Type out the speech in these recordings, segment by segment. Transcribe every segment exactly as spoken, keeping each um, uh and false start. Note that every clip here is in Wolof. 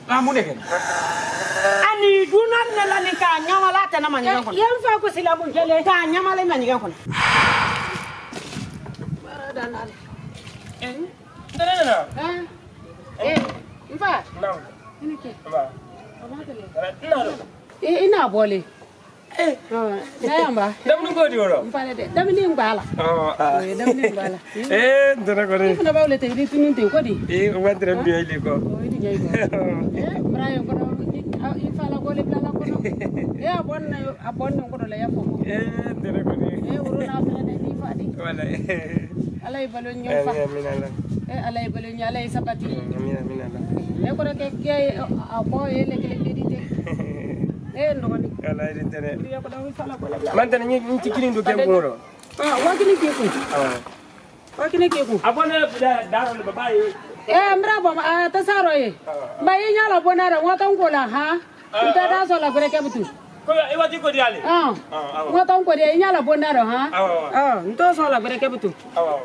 Ah mun ken. Ani dunan ne la ni ka nyama la ta na man ngan kono. Yan fa ko sila mun kele ka nyama le man ngan kono. Baradan. Eh. Dana na. Eh. Eh. Mfa. Naam. Ini ke. Ba. Aba tele. Ina. Eh ina bole. Eh. Na yamba. Dam nu ko di woro. Mfa de. Dam ni ngala. Oh. Eh dam ni ngala. Eh dana ko ni. Ifuna bawle te ni tunun te ko di. Eh wandre bi ay li ko. Oh idi jey ko. Eh brayo ko ifala gole plala ko no. Eh abon na abon ko do la yafo. Eh dana ko ni. Eh wuro na fere de di fadi. Wala. Alay balo ñom fa. Amin amin. Eh alay balo ñi alay sabati. Amin amin Allah. Eh ko ke ke abo ele ke le di te. Eh ndo ko ni. Wala din tane. Ya ko daw ifala ko la. Man tan ñi ci kilin do kem ko ro. Ah wa kini ke ku. Ah. Wa kini ke ku. Abone da da ba bayi. Eh mra bo ta saro ye. Ba yi nyala bonara wa tan ko la ha. Nta da so la gure ke butu. Ko e wati ko diale. Ah. Wa tan ko de nyala bonara ha. Ah. Ah nto so la gure ke butu. Ah.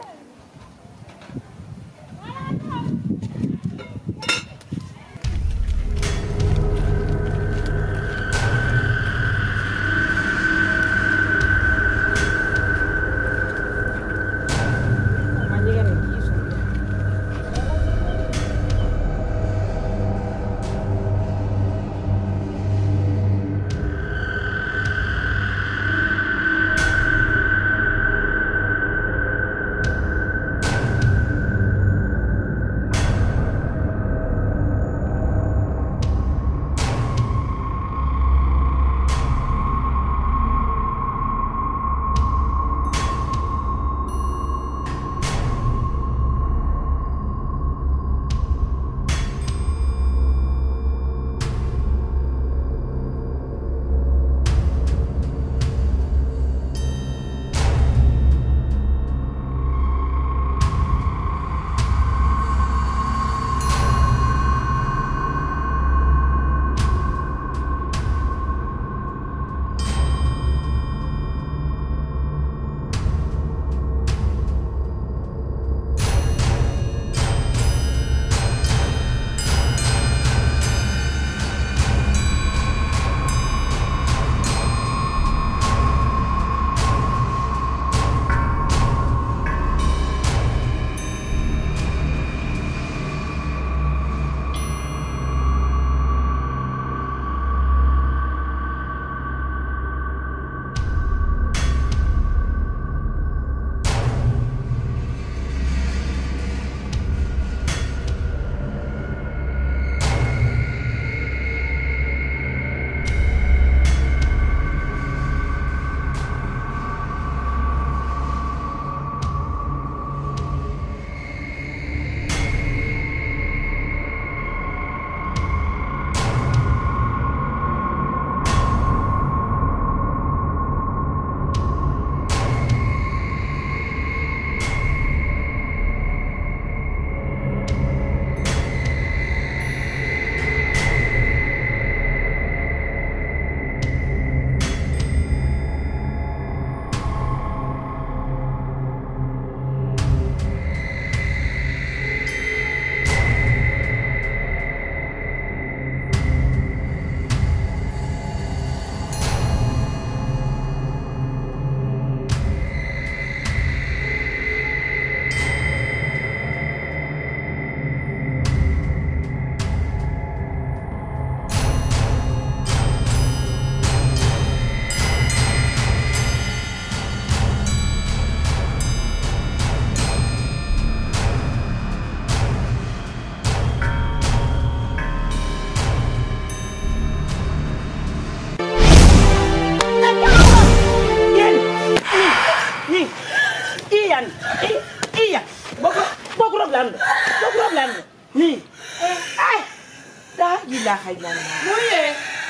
ilaha illallah muye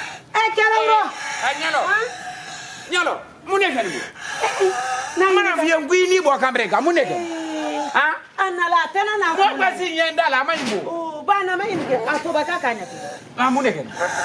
e kelawro anyalo nyalo muneke ni na mana fiye ngwini bo kambre ka muneke ha anala tena na ko basi nyenda la mayimbo o bana mayimke atoba kakanya ah muneke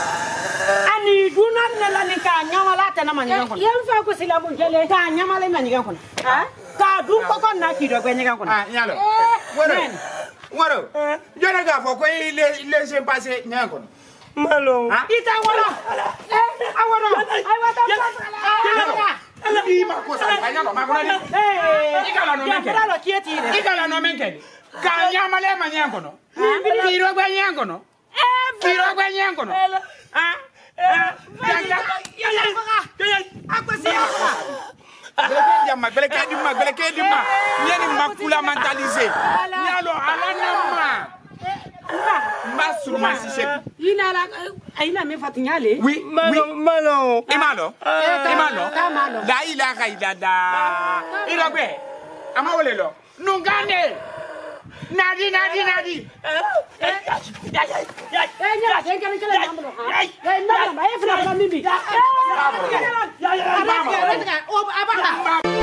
ani dunan ne la ni ka nyama la tena manyigan kono yem fa ko sila mun jele ka nyama la manyigan kono ha ka dum ko kon na ki do gwenye kan kono ah nyalo wero Waro. Jona ga fo ko laisser passer nyanko. Malo. Ita wala. Eh, awara. Ai wata. Ala ma ko sa fanya ma ko ni. Eh, ikala no menke. Ikala kieti. Ikala no menke. Ka nyama le ma nyanko no. Biro gwa nyanko no. Eh, biro gwa nyanko no. Ah. Janga. Ya ya. Ya. Akwesi. Beleke di ma, beleke di ma, beleke di ma. Yeni makula mentalisé. Yalo ala nama. Ma surma si c'est. Ina la aina me fatinyale. Oui, Malo, malo. Imalo. Imalo. Kamalo. La ila kaida da. Ila gbe. Ama wole lo. Nungane. Nadi nadi nadi. Eh, nyala kengele kele namlo ha. Eh, namlo ba e fina ba mimbi. Eh, Ya ya. abaka.